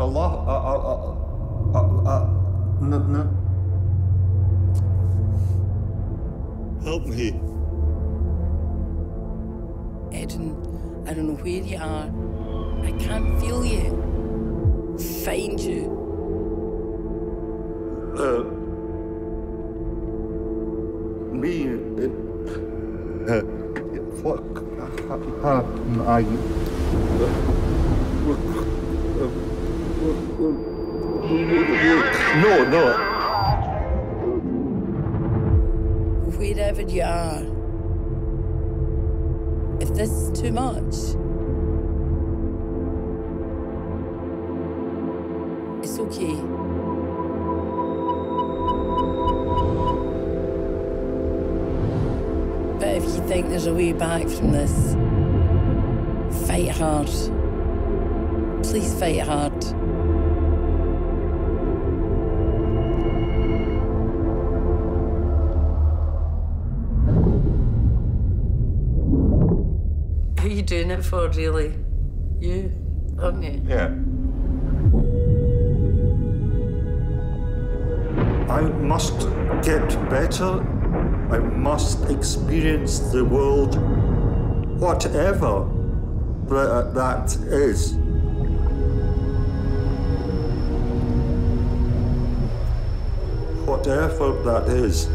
Allah, no. Help me. Eden, I don't know where you are. I can't feel you. Find you. Me, what happened? No. Wherever you are, if this is too much, it's okay. But if you think there's a way back from this, fight hard. Please fight hard. Who are you doing it for, really? You, aren't you? Yeah. I must get better. I must experience the world, whatever that is. Whatever that is.